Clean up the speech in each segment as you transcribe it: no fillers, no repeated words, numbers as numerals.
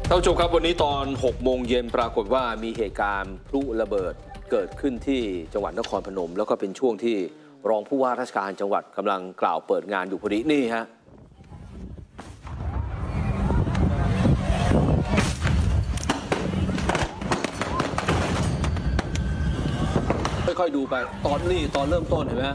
ท่านผู้ชมครับวันนี้ตอน6 โมงเย็นปรากฏว่ามีเหตุการณ์พลุระเบิดเกิดขึ้นที่จังหวัดนครพนมแล้วก็เป็นช่วงที่รองผู้ว่าราชการจังหวัดกำลังกล่าวเปิดงานอยู่พอดีนี่ฮะค่อยๆดูไปตอนเริ่มต้นเห็นไหม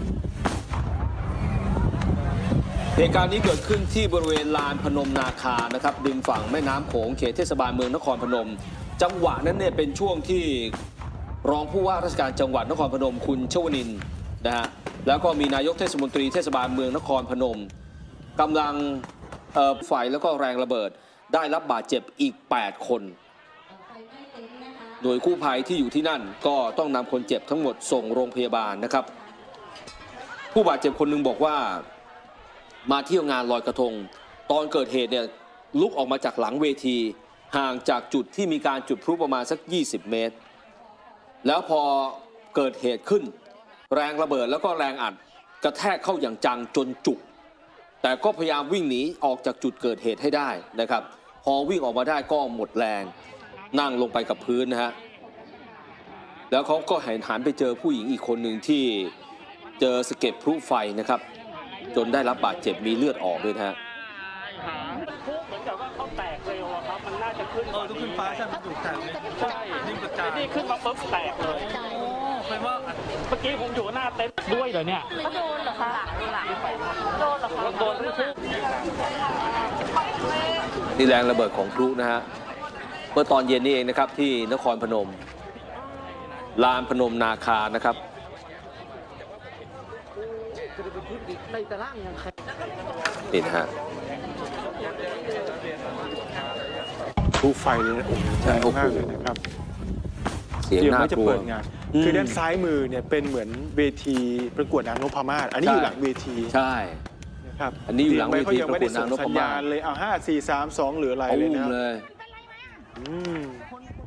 เหตุการณ์นี้เกิดขึ้นที่บริเวณลานพนมนาคานะครับริมฝั่งแม่น้ำโขงเขตเทศบาลเมืองนครพนมจังหวะนั้นเนี่ยเป็นช่วงที่รองผู้ว่าราชการจังหวัดนครพนมคุณชวนินทร์นะฮะแล้วก็มีนายกเทศมนตรีเทศบาลเมืองนครพนมกำลังไฟแล้วก็แรงระเบิดได้รับบาดเจ็บอีก8 คนโดยกู้ภัยที่อยู่ที่นั่นก็ต้องนำคนเจ็บทั้งหมดส่งโรงพยาบาลนะครับผู้บาดเจ็บคนหนึ่งบอกว่ามาเที่ยวงานลอยกระทงตอนเกิดเหตุเนี่ยลุกออกมาจากหลังเวทีห่างจากจุดที่มีการจุดพลุประมาณสัก20 เมตรแล้วพอเกิดเหตุขึ้นแรงระเบิดแล้วก็แรงอัดกระแทกเข้าอย่างจังจนจุกแต่ก็พยายามวิ่งหนีออกจากจุดเกิดเหตุให้ได้นะครับพอวิ่งออกมาได้ก็หมดแรงนั่งลงไปกับพื้นนะฮะแล้วเขาก็หันไปเจอผู้หญิงอีกคนหนึ่งที่เจอสะเก็ดพลุไฟนะครับจนได้รับบาดเจ็บมีเลือดออกด้วยนะฮะพุเหมือนกับว่าเขาแตกเร็วครับมันน่าจะขึ้นทุกขึ้นฟ้าใช่ไหมถูกแตกเลยใช่นิ่งกระจายนี่ขึ้นมาปุ๊บแตกเลยแปลว่าเมื่อกี้ผมอยู่หน้าเต็นท์ด้วยเหรอเนี่ยก็โดนเหรอคะโดนเหรอคะโดนทุกนี่แรงระเบิดของพลุนะฮะเมื่อตอนเย็นนี่เองนะครับที่นครพนมลานพนมนาคานะครับนี่นะฮะพลุไฟเลยนะโอ้โหใหญ่มากเลยนะครับเสียงน่ากลัวคือด้านซ้ายมือเนี่ยเป็นเหมือนเวทีประกวดนางนพมาศอันนี้อยู่หลังเวทีใช่นะครับอันนี้อยู่หลังเวทีประกวดนางนพมาศเลยเอา5 4 3 2หรืออะไรเลยนะ